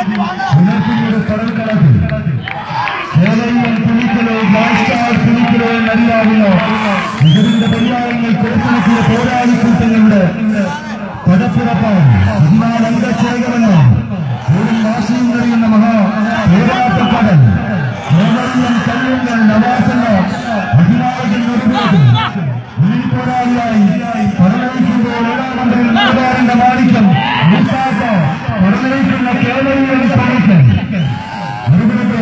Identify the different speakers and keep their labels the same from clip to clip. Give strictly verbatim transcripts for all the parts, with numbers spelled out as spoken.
Speaker 1: പുനർപ്പിന്നൊരു കടൽക്കളത്തിൽ കേരളീയൻ തുണിക്കലോ ബ്ലാസ്റ്റാർ തുണിക്കലോ എന്നറിയാവുന്ന ഇതിന്റെ പര്യായങ്ങൾ കൊടുത്തുനക്കിയ പോരാളിക്കൂട്ടങ്ങളുടെ പദപ്പുറപ്പാണ് പതിനാലംഗശേഖരങ്ങൾ ഒരു വാശിയും കഴിയുന്ന മഹാ പോരാട്ടക്കടൽ കേരളീയൻ കല്ലുങ്ങൾ നവാസങ്ങൾ അഭിനായകൻ ഒരുപാട് ഉള്ളിൽ പോരാളിയായി പറഞ്ഞിരിക്കുമ്പോൾ ഏഴാമന്ത്രിൽ നാടാറിന്റെ മാണിക്യം മുസാഫ പറഞ്ഞിരിക്കുന്ന കേരളീയൻ പണിക്കൻ അതുകൊണ്ട്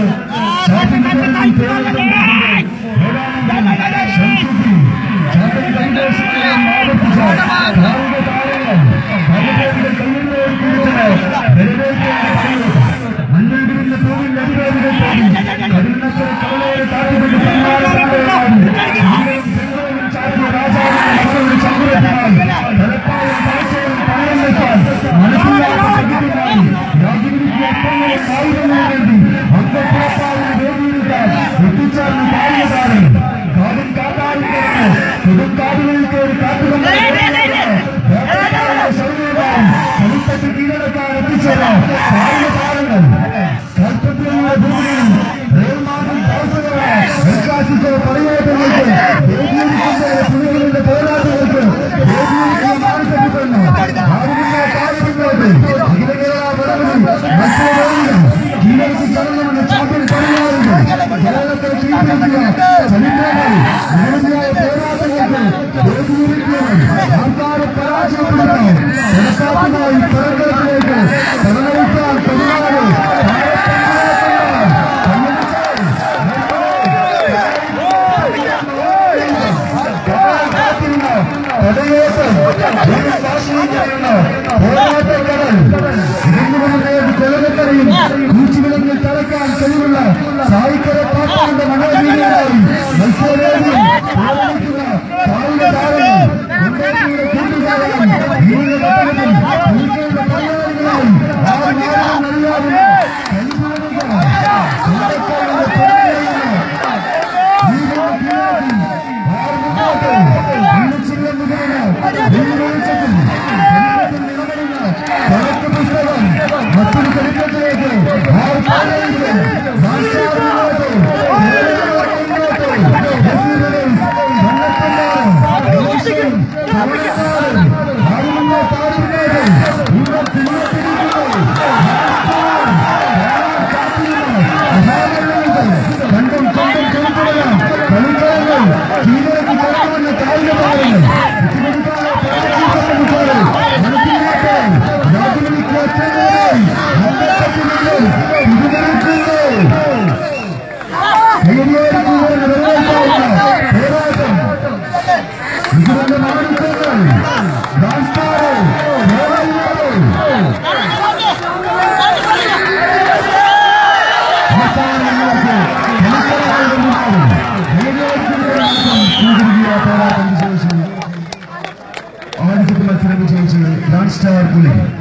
Speaker 1: കൂച്ചുവിളങ്ങിൽ തളയ്ക്കാൻ കഴിവുള്ള സായിക്കര പാപ്പാന്റെ മനോവീര്യമായി മത്സരവേദിയിൽ മറ്റൊരു ചരിത്രത്തിലേക്ക് Star Bullet.